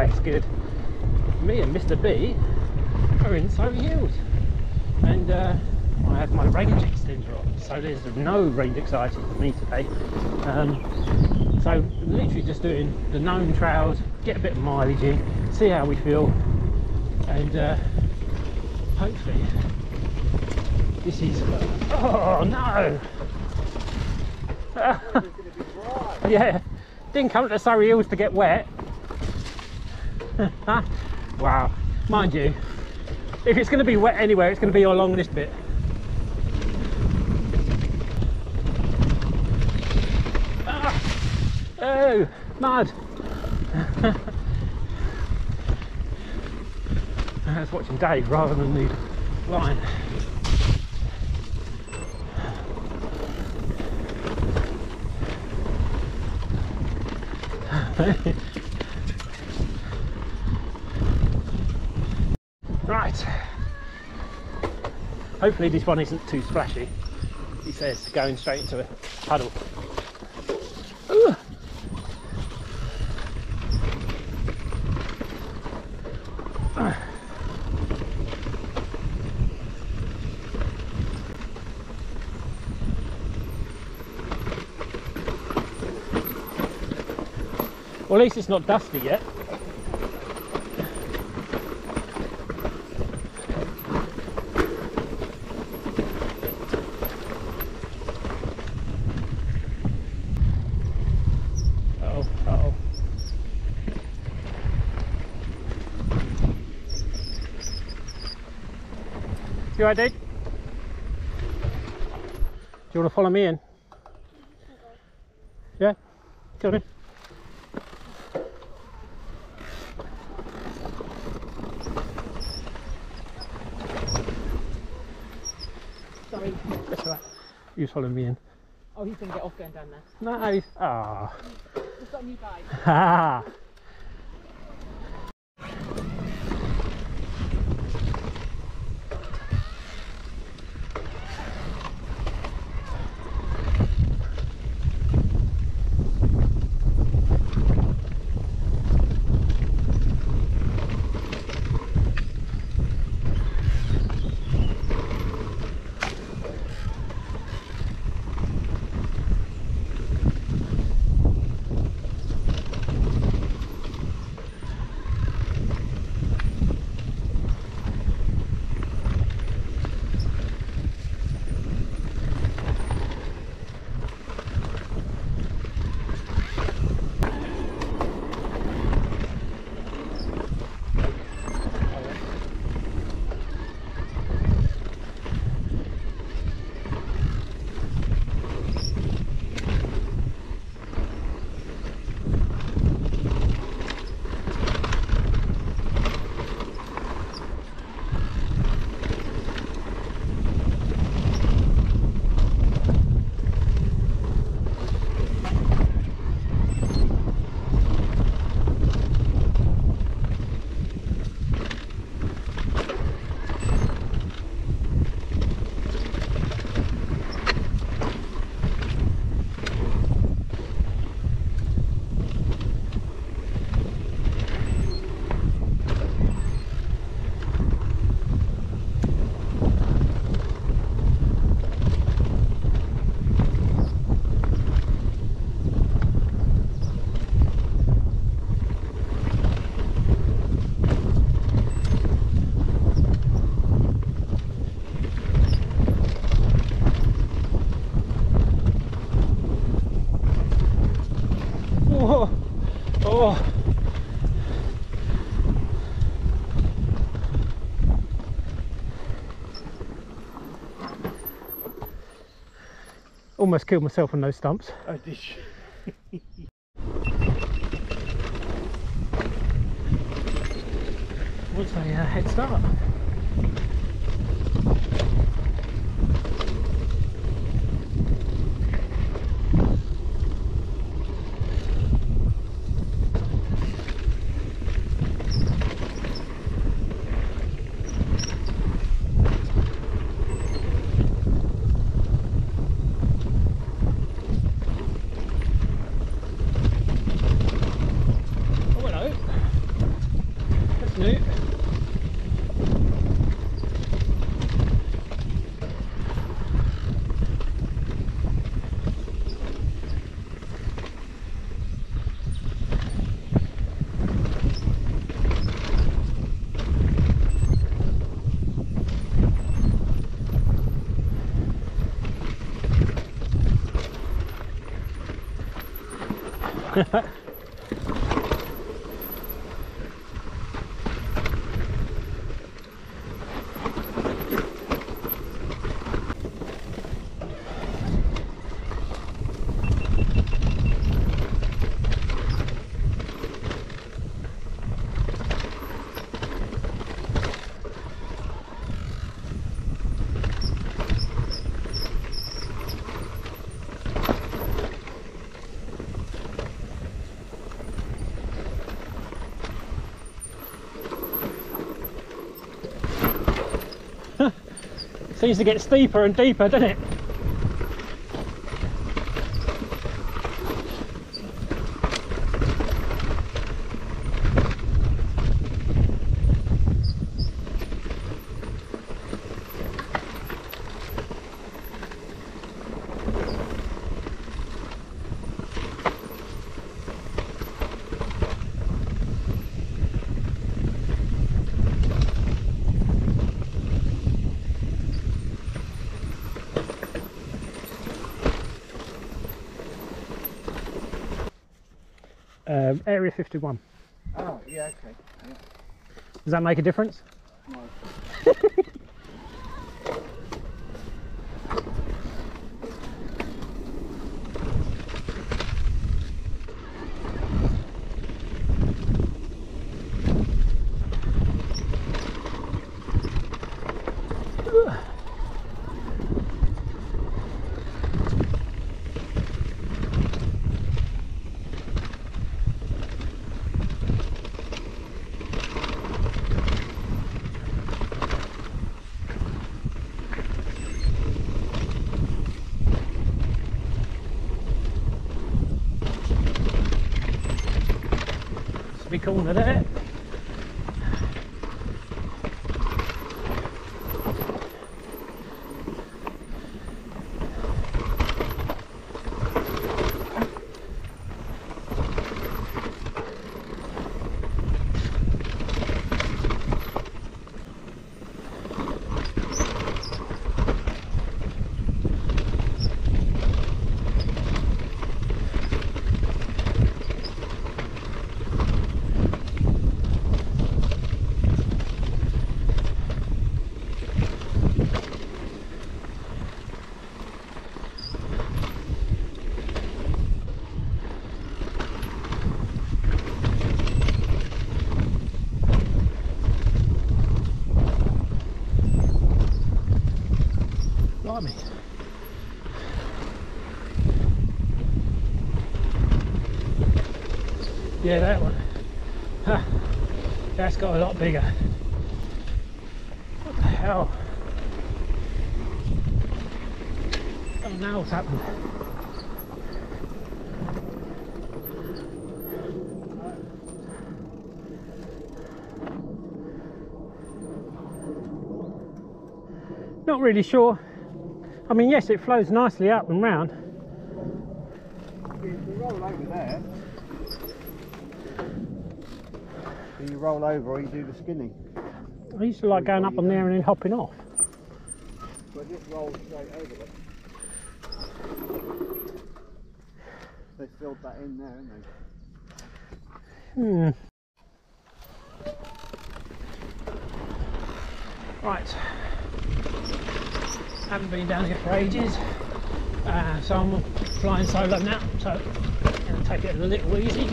it's good. Me and Mr. B are in Surrey Hills, and I have my range extender on, so there's no range anxiety for me today. So literally just doing the known trails, get a bit of mileage in, see how we feel, and hopefully this is... oh no! Yeah, didn't come to Surrey Hills to get wet. Wow, mind you, if it's going to be wet anywhere, it's going to be along this bit. Oh, mud! I was watching Dave rather than the line. Right, hopefully this one isn't too splashy. He says going straight into a puddle. Ooh. Well, at least it's not dusty yet. Uh-oh. You alright, Dave? Do you want to follow me in? Yeah? Come in. Sorry. That's alright. You following me in. Oh, he's going to get off going down there. No, he's... ah. We've got a new guide. Ha! Oh. Almost killed myself on those stumps. I did. What's a head start? do. Seems to get steeper and deeper, doesn't it? Area 51. Oh, yeah, okay. Yeah. Does that make a difference? No. Big corner there. Blimey. Yeah, that one. Huh. That's got a lot bigger. What the hell? Oh, now what's happened? Not really sure. I mean, yes, it flows nicely up and round. You roll over there. Do you roll over or you do the skinning? I used to like going up on there and then hopping off. But just roll straight over it. They filled that in there, haven't they? Right. Haven't been down here for ages, so I'm flying solo now, so I'm going to take it a little easy.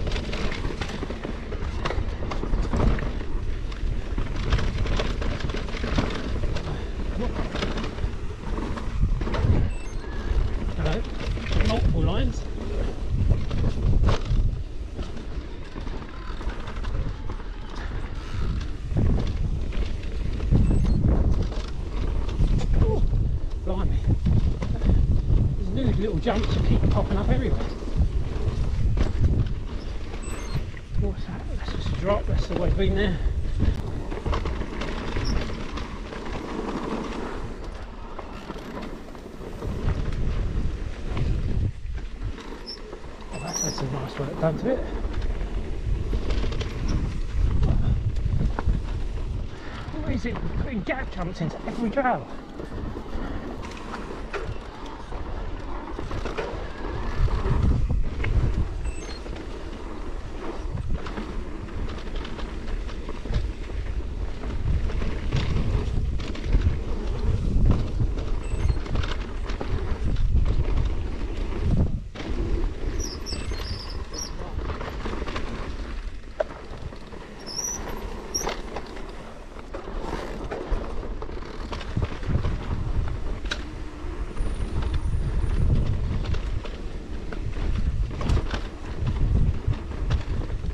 Hello, multiple lines. Blimey. These new little jumps keep popping up everywhere. What's that? That's just a drop, that's always been there. done to it. What is it? Putting gap jumps into every trail.